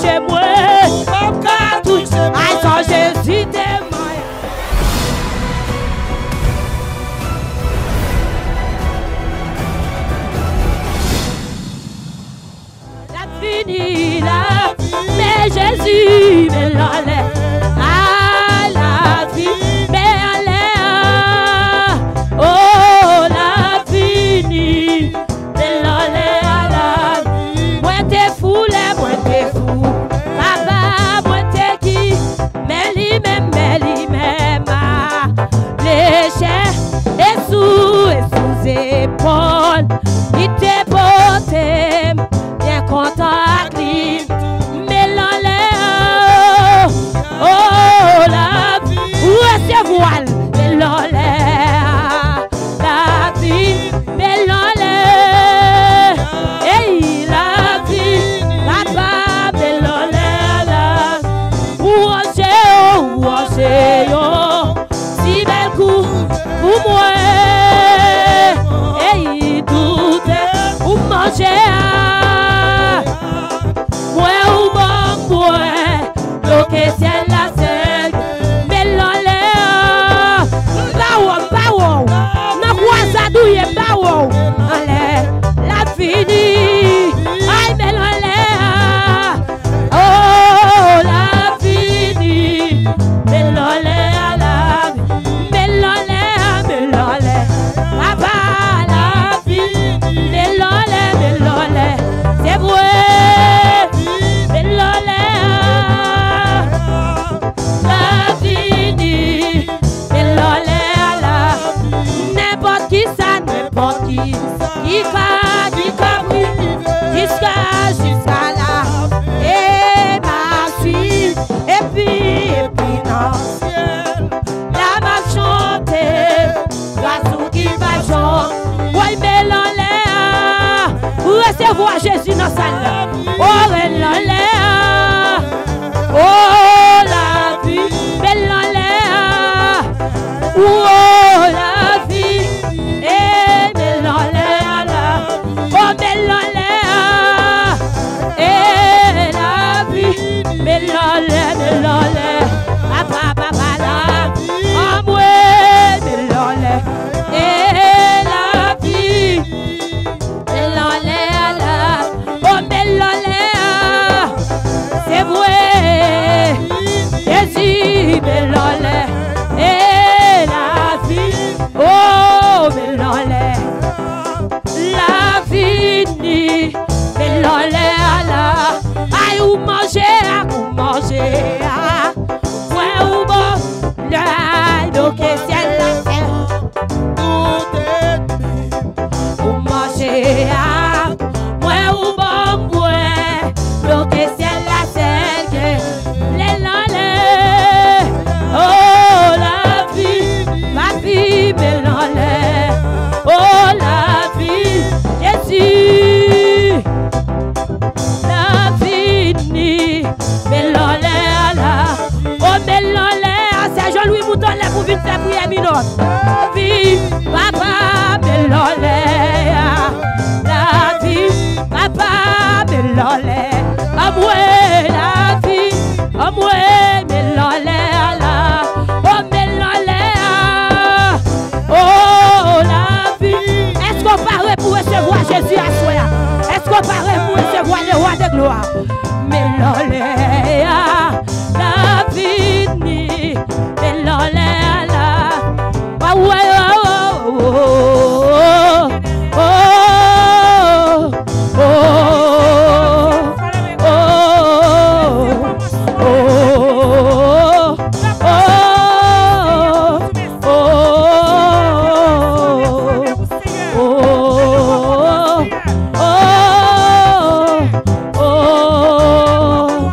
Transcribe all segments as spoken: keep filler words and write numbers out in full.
toucher moi. Pas toucher moi. Aïe, sans Jésus t'es moi. La fini là, mais Jésus me l'enlève. Ah, la vie, mais allez, oh, la fini, me l'enlève. Moi t'es fou, moi t'es fou. Papa, moi t'es qui? Mais lui-même, mais lui-même, les chers et sous, et sous épaules, il t'est porté, bien content à lui, mais l'enlève, oh la vie, où est ce voile, mais l'enlève, la vie, mais l'enlève, hey, la vie, papa, mais l'enlève, où on sait, où on sait, oh, si bel coup, pour moi, hey, tout est, où manger, moi, où bon, moi, bloqué ciel la sègue, mais l'enlève, baou, baou, n'a quoi ça douille, baou, enlève, la fini, aïe, mais l'enlève, oh, la fini, mais l'enlève, la mais l'enlève, mais l'enlève, papa, la fini, mais l'enlève, mais l'enlève, c'est vrai, mais l'enlève, la fini, mais l'enlève, n'importe qui ça, n'importe qui, qui va, qui compris, jusqu'à, jusqu'à là, et ma fille, et puis, et puis dans le ciel, la m'a chanté, l'oiseau qui va chanter, ouais, mais l'enlève, recevoir Jésus dans sa langue, oh, l'enlève, oh, la vie, mais l'enlève, oh, la vie, et mais l'enlève, oh, mais l'enlève, et la vie, mais l'enlève, mais l'enlève, papa, papa, la vie, oh, moi, mais l'enlève, et la vie, mais l'enlève, oh, mais l'enlève, c'est vrai, Jésus, mais l'enlève, et la vie, oh, mais l'enlève, la vie, mais l'enlève, aïe, ou manger, ou manger, ouais, ou bon, l'aïe, donc, ciel, la terre, tout est, ou manger, ouais, ou bon, ouais, donc, ciel, la terre, les l'enlève, oh, la vie, la vie, mais l'enlève, oh, la vie, Jésus, la vie, mais l'enlève, oh, mais l'enlève, c'est Jean-Louis Mouton, là, pour vite faire prier minute, vie, papa, mais l'enlève, la vie, papa, mais l'enlève, oh, moi, la vie, oh, moi, mais l'enlève, oh, mais l'enlève, oh, la vie, est-ce qu'on paraît pour recevoir Jésus à soi? Est-ce qu'on paraît pour recevoir le roi de gloire? Mais l'enlève, la vie, mais l'enlève, oh, ouais, oh, oh, oh, oh, oh, oh, oh, oh,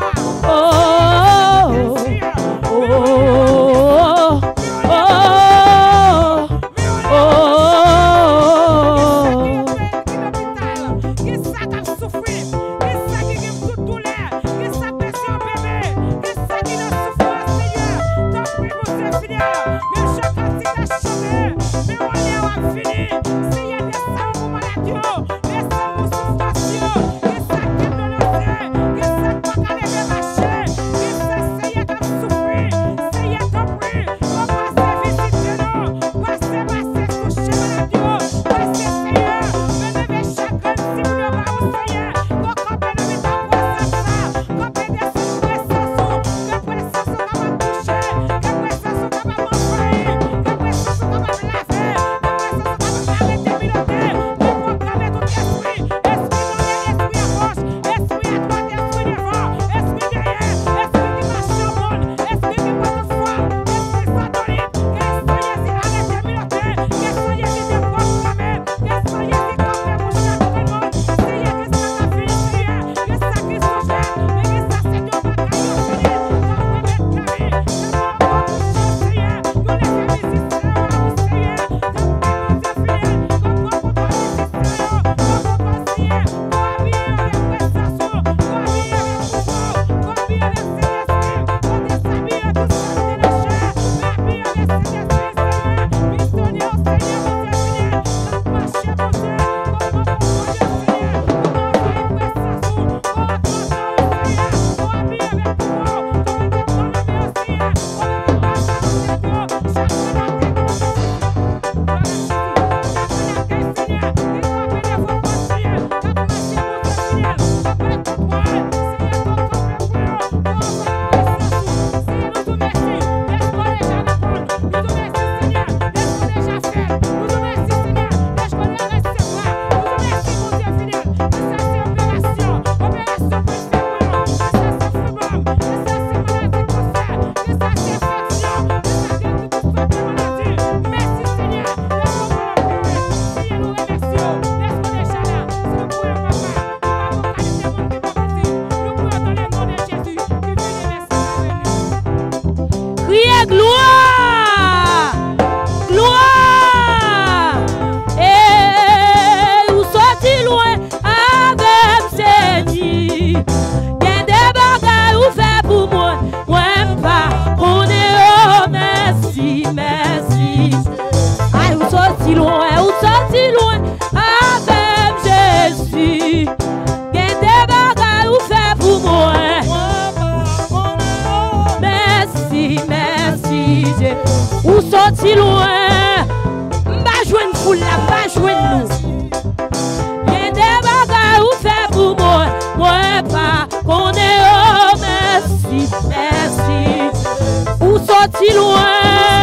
sorti loin, m'ba joindre foule là, m'ba joindre nous. Y'a des bagages ou fait pour moi, moi pas qu'on est oh merci, merci. Ou sorti loin,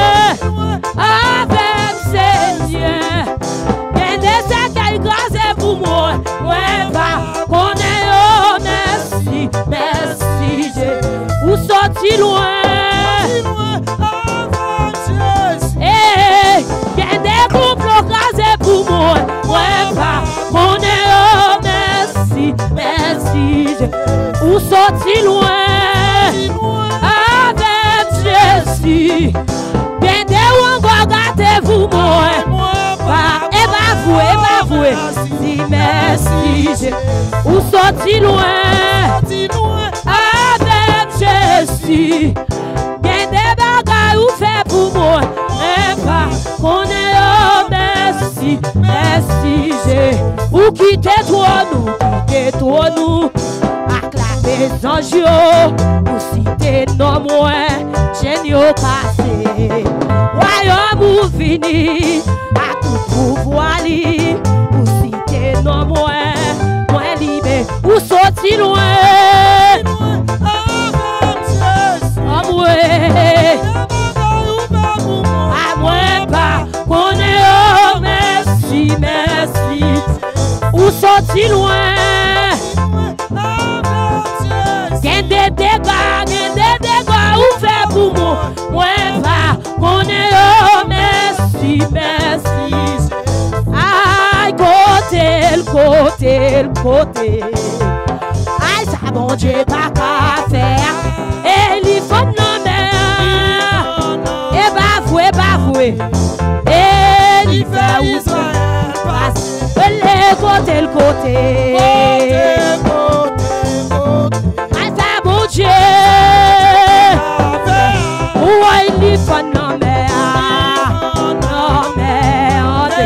avec Seigneur. Y'a des écailles grâce pour moi, moi pas qu'on est oh merci, merci. Ou sorti loin. Eh, y'a des complots crasés pour moi, moi pas qu'on est oh merci, merci. Ou sorti loin avec Jésus. Y'a des wango gâtés pour moi, pas et pas vous, et pas vous. Si merci. Ou sorti loin avec Jésus. Y'a des bagages ou fait pour moi, mais pas qu'on est oh merci, merci. Ou quitter toi nous, quitter toi nous, acclamer les anges, ou citer nos moins, géniaux passés. Royaume ou fini, à tout pouvoir li, ou citer nos moins, moins libérés, ou sorti loin. À moi pas qu'on est oh merci, merci. Ou sorti loin. Gain des dégâts, gain des dégâts ou fait pour moi. Moi pas qu'on est oh merci, merci. Aïe côté, le côté, le côté. Aïe ça bon Dieu pas qu'à faire. Et il faut non et bavoué, et il fait où ça passe, les côtés, le côté, ah ça bon Dieu, où il faut non mais, non mais,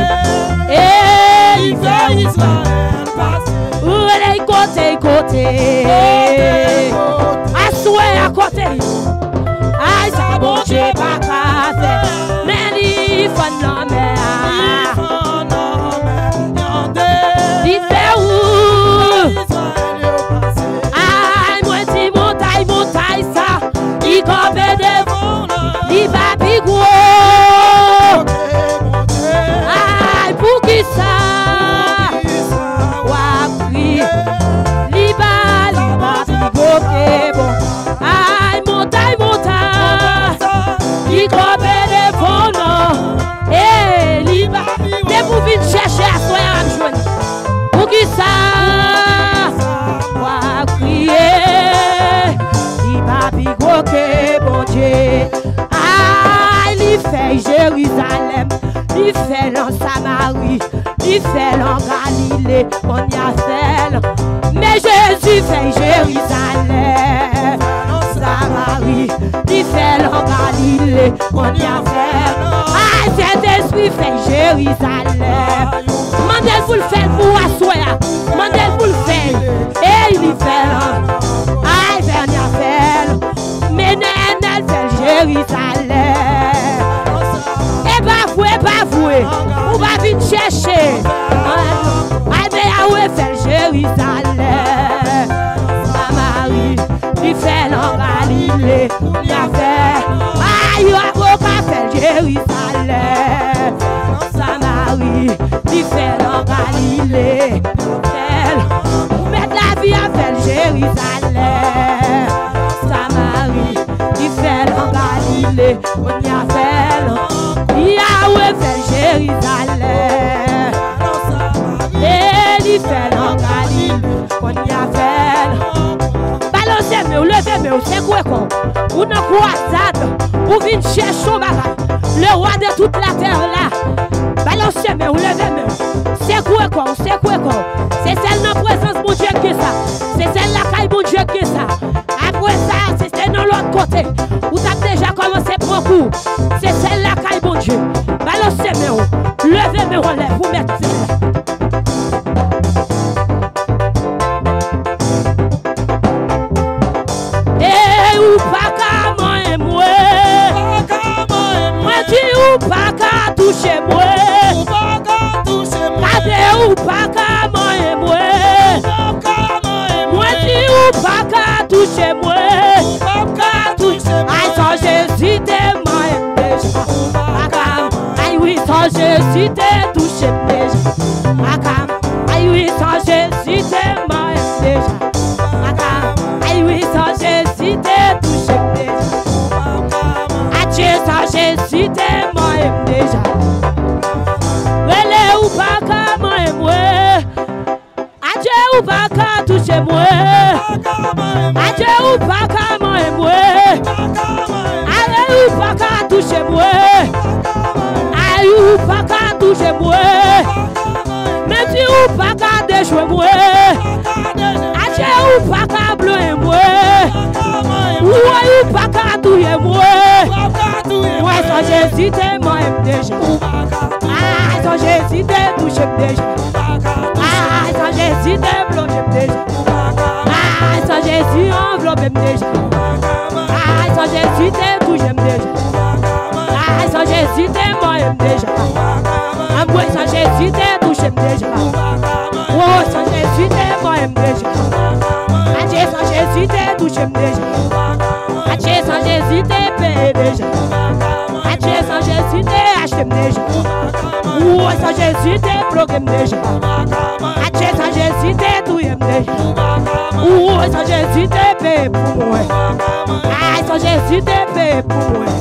et il fait où ça passe, les côtés, côté, à souhait à côté. Aïe, ça bon Dieu pas qu'à faire, mais il faut non mais il fait où? Aïe, moi si montagne, montagne ça, il campe devant, il va bigou. Aïe, pour qui ça? Ouah, oui, il va, il va bigou, bon. Aïe, montagne, montagne. Il crope les volants et l'Iba. Des pour venir chercher à soi à me joindre. Pour qui ça? Va crier. L'Iba bigo que bon Dieu. Ah, il fait Jérusalem. Il fait en Samarie. Il fait en Galilée. On y a fait. Mais Jésus fait Jérusalem. Samarie, il fait en Galilée, on y a fait. Ah, cet esprit fait Jérusalem. Mandel pour le faire pour assoya. Mandel pour le faire. Et il y fait. Ah, il fait en y a fait. Mais elle fait Jérusalem. Et pas vous, et pas vous. On va vite chercher. Ah, mais où est fait Jérusalem? Samarie. Il fait en Galilée, il a fait. Aïe, il a fait Jérusalem. Samarie, il fait en Galilée. Mais la vie a fait Jérusalem. Samarie, il fait en Galilée, on y a fait. Il a fait Jérusalem. Et il fait en Galilée, on y a fait. Balancez-moi, levez-moi, c'est quoi quoi? Ou non croisade, ou vient chercher son bagage. Le roi de toute la terre là. Balancez-moi, levez-moi. C'est quoi quoi? C'est quoi quoi? C'est celle dans la présence de mon Dieu que ça. C'est celle là qui est mon Dieu que ça. Après ça, c'est dans l'autre côté. Où tu as déjà commencé à prendre coup. C'est celle là qui est mon Dieu. Balancez-moi, levez-moi, lève, vous mettez celle-là. Ou pas qu'à moi et moi, moi dis ou toucher moi. Ou pas qu'à toucher moi. Gardez ou pas qu'à manger moi. Moi dis ou pas qu'à toucher moi. Ou pas qu'à toucher moi. Aïe sans Jésus t'es moi déjà. Akam, aïe oui sans Jésus t'es touché déjà. Akam, aïe oui sans Jésus t'es moi déjà. Akam, aïe oui sans Jésus t'es touché déjà. Adieu sans Jésus t'es moi déjà. Wele ou pas qu'à moi moi. Adieu ou pas qu'à toucher moi. Adieu ou pas qu'à moi moi. Allez ou pas qu'à toucher moi. Aïe ou pas qu'à toucher moi. Mais si ou pas qu'à déjouer moi. Adieu ou pas qu'à bleuer moi. Ou aïe ou pas qu'à touiller moi. Moi sans Jésus t'es moi déjà. Ah sans Jésus t'es touché déjà. Ah sans Jésus t'es plongé déjà. Ah sans Jésus enveloppé déjà. Ah sans Jésus t'es touché déjà. Ah sans Jésus t'es moi déjà. Ah moi sans Jésus t'es touché déjà. Oh sans Jésus t'es moi déjà. Ah Dieu sans Jésus t'es touché déjà. Ah Dieu sans Jésus t'es payé déjà. Ah Dieu sans Jésus t'es acheté déjà. Oh sans Jésus t'es bloqué déjà. Ah Dieu sans Jésus t'es touillé déjà. Oh sans Jésus t'es payé pour moi. Ah sans Jésus t'es payé pour moi.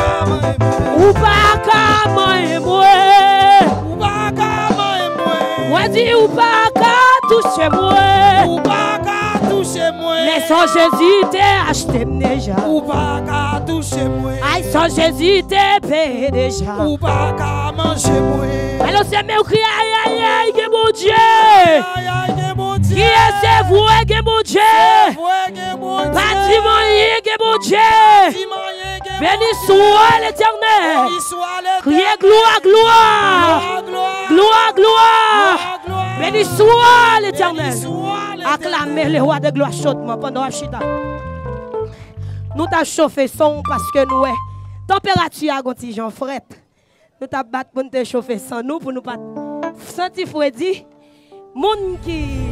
Ou pas qu'à moi moi. Ou pas qu'à moi. Moi dis ou pas qu'à toucher moi. Ou pas qu'à toucher moi. Mais sans Jésus t'es acheté déjà. Ou pas qu'à toucher moi. Aïe sans Jésus t'es payé déjà. Ou pas qu'à manger moi. Alors c'est même cri aïe aïe aïe que mon Dieu. Aïe aïe que mon Dieu. Qui est ce vous que mon Dieu. Bâtiment lié que mon Dieu. Béni soit l'Éternel. Criez gloire, gloire. Gloire, gloire. Béni soit l'Éternel. Acclamez le roi de gloire chaudement pendant la chita. Nous t'avons chauffé son parce que nous, température a gonti j'en fret. Nous t'avons battu pour nous chauffer sans nous, pour nous pas sentir Freddy. Moun qui